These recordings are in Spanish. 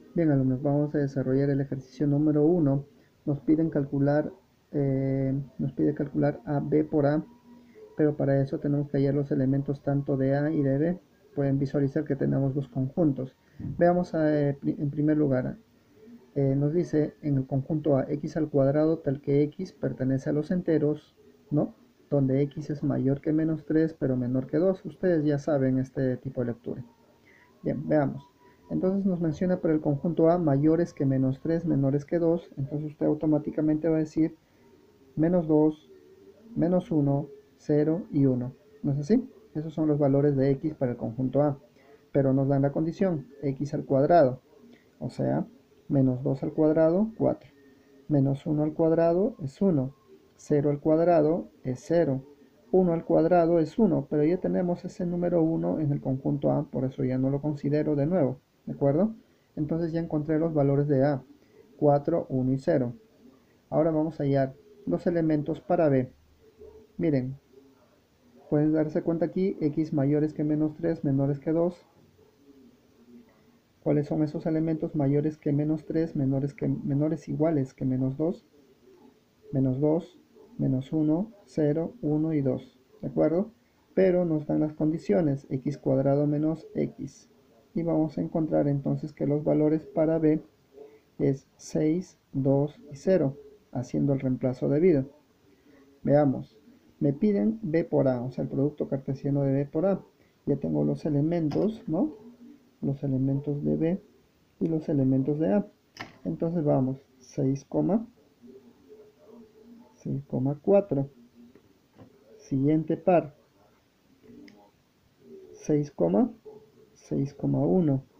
Bien, alumnos, vamos a desarrollar el ejercicio número 1. Nos piden calcular, nos pide calcular a b por a, pero para eso tenemos que hallar los elementos tanto de a y de b. Pueden visualizar que tenemos dos conjuntos. Veamos en primer lugar, nos dice en el conjunto a x al cuadrado tal que x pertenece a los enteros, ¿no? Donde x es mayor que menos 3 pero menor que 2. Ustedes ya saben este tipo de lectura. Bien, veamos. Entonces nos menciona por el conjunto A mayores que menos 3 menores que 2. Entonces usted automáticamente va a decir menos 2 menos 1 0 y 1. ¿No es así? Esos son los valores de x para el conjunto A. Pero nos dan la condición, x al cuadrado. O sea, menos 2 al cuadrado, 4. Menos 1 al cuadrado es 1. 0 al cuadrado es 0. 1 al cuadrado es 1, pero ya tenemos ese número 1 en el conjunto A, por eso ya no lo considero de nuevo, ¿de acuerdo? Entonces ya encontré los valores de A, 4, 1 y 0. Ahora vamos a hallar los elementos para B. Miren, pueden darse cuenta aquí, x mayores que menos 3, menores que 2. ¿Cuáles son esos elementos mayores que menos 3, menores iguales que menos 2? Menos 2, menos 1, 0, 1 y 2, ¿de acuerdo? Pero nos dan las condiciones, x cuadrado menos x. Y vamos a encontrar entonces que los valores para b es 6, 2 y 0, haciendo el reemplazo debido. Veamos, me piden b por a, o sea, el producto cartesiano de b por a. Ya tengo los elementos, ¿no? Los elementos de b y los elementos de a. Entonces vamos, 6,4. Siguiente par, 6, 6,1.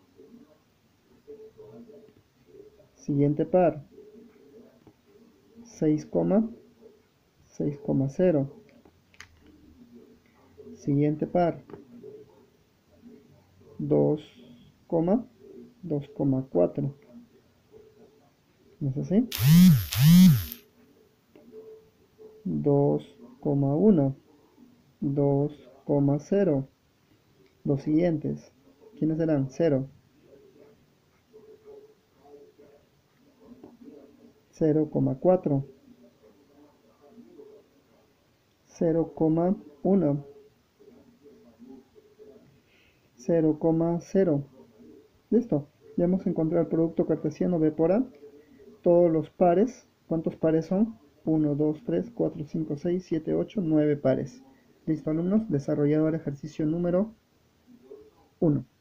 Siguiente par, 6, 6,0. Siguiente par, 2, 2,4. ¿No es así? 2,1, 2,0. Los siguientes, ¿quiénes serán? 0, 0,4, 0,1, 0,0. Listo, ya hemos encontrado el producto cartesiano B por A. Todos los pares, ¿cuántos pares son? 1, 2, 3, 4, 5, 6, 7, 8, 9 pares. Listo, alumnos, desarrollado el ejercicio número 1.